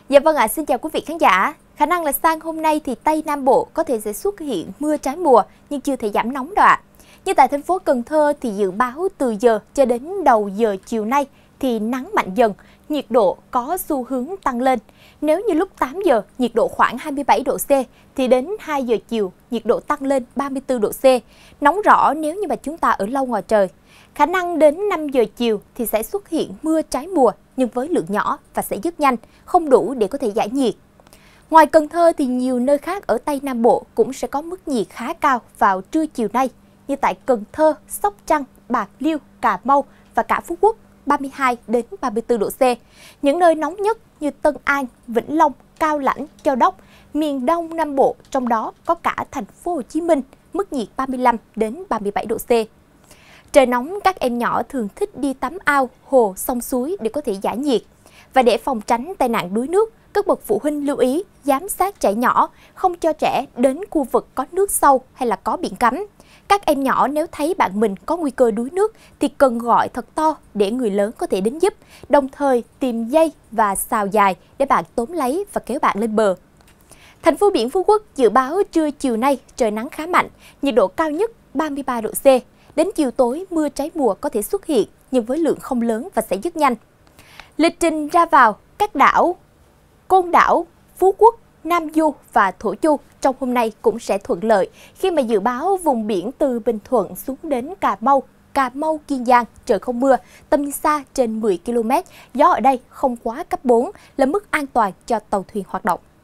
Dạ vâng ạ, xin chào quý vị khán giả. Khả năng là sang hôm nay thì Tây Nam Bộ có thể sẽ xuất hiện mưa trái mùa nhưng chưa thể giảm nóng đâu ạ. Như tại thành phố Cần Thơ thì dự báo từ giờ cho đến đầu giờ chiều nay thì nắng mạnh dần, nhiệt độ có xu hướng tăng lên. Nếu như lúc 8 giờ nhiệt độ khoảng 27 độ C thì đến 2 giờ chiều nhiệt độ tăng lên 34 độ C. Nóng rõ nếu như mà chúng ta ở lâu ngoài trời. Khả năng đến 5 giờ chiều thì sẽ xuất hiện mưa trái mùa nhưng với lượng nhỏ và sẽ dứt nhanh, không đủ để có thể giải nhiệt. Ngoài Cần Thơ thì nhiều nơi khác ở Tây Nam Bộ cũng sẽ có mức nhiệt khá cao vào trưa chiều nay, như tại Cần Thơ, Sóc Trăng, Bạc Liêu, Cà Mau và cả Phú Quốc 32 đến 34 độ C. Những nơi nóng nhất như Tân An, Vĩnh Long, Cao Lãnh, Châu Đốc, miền Đông Nam Bộ, trong đó có cả thành phố Hồ Chí Minh, mức nhiệt 35 đến 37 độ C. Trời nóng, các em nhỏ thường thích đi tắm ao, hồ, sông suối để có thể giải nhiệt. Và để phòng tránh tai nạn đuối nước, các bậc phụ huynh lưu ý giám sát trẻ nhỏ, không cho trẻ đến khu vực có nước sâu hay là có biển cấm. Các em nhỏ nếu thấy bạn mình có nguy cơ đuối nước thì cần gọi thật to để người lớn có thể đến giúp, đồng thời tìm dây và xào dài để bạn tóm lấy và kéo bạn lên bờ. Thành phố biển Phú Quốc dự báo trưa chiều nay trời nắng khá mạnh, nhiệt độ cao nhất 33 độ C. Đến chiều tối mưa trái mùa có thể xuất hiện nhưng với lượng không lớn và sẽ dứt nhanh. Lịch trình ra vào các đảo Côn Đảo, Phú Quốc, Nam Du và Thổ Chu trong hôm nay cũng sẽ thuận lợi khi mà dự báo vùng biển từ Bình Thuận xuống đến Cà Mau, Kiên Giang trời không mưa, tầm nhìn xa trên 10 km, gió ở đây không quá cấp 4 là mức an toàn cho tàu thuyền hoạt động.